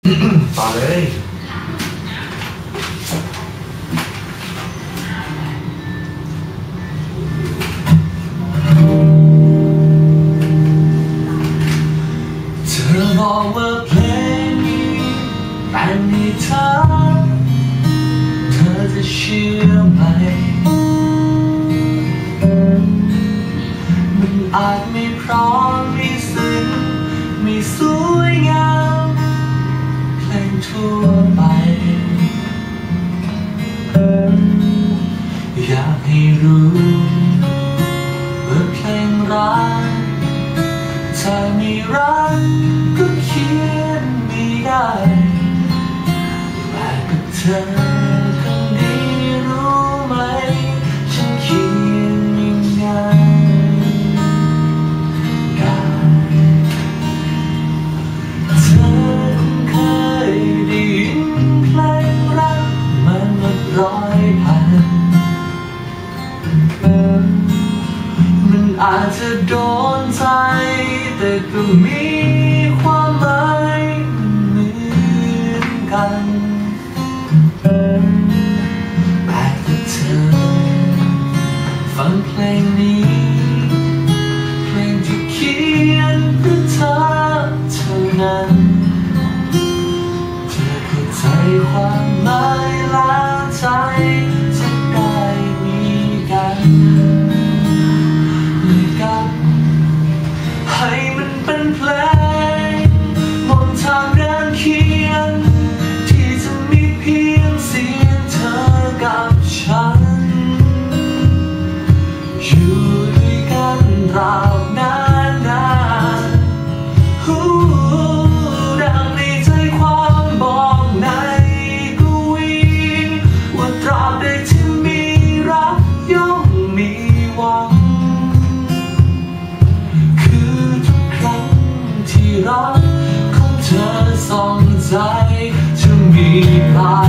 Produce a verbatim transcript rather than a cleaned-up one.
ต่อเลยเธอบอกว่าเพลงนี้แต่งให้เธอเธอจะเชื่อไหมมันอาจไม่พร้อมไม่ซึ้งไม่สวยงามเพลงทั่วไปอยากให้รู้ว่าเพลงรักถ้าไม่รักก็เขียนไม่ได้แต่กับเธอคนนี้รู้ไหมฉันเขียนยังไงได้เธอคงเคยได้ยินเพลงรักมันหมดร้อยพันมันอาจจะโดนใจแต่ก็มีความหมายเหมือนกันแต่ถ้าเธอฟังเพลงนี้เพลงที่เขียนเพื่อเธอเท่านั้นเธอเข้าใจความหมายแล้วใจจะได้มีกันให้มันเป็นเพลงมนต์ทางเดินเขียนที่จะมีเพียงเสียงเธอกับฉันอยู่ด้วยกันตราบนานนานหูดังในใจความบอกในกวีว่าตราบใดที่มีรักย่อมมีหวังที่รักของเธอส่องใจจะมีพลัง